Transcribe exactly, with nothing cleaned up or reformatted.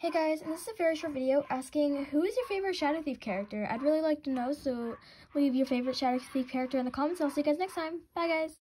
Hey guys, and this is a very short video asking who is your favorite Shadow Thief character. I'd really like to know, so leave your favorite Shadow Thief character in the comments. I'll see you guys next time. Bye guys!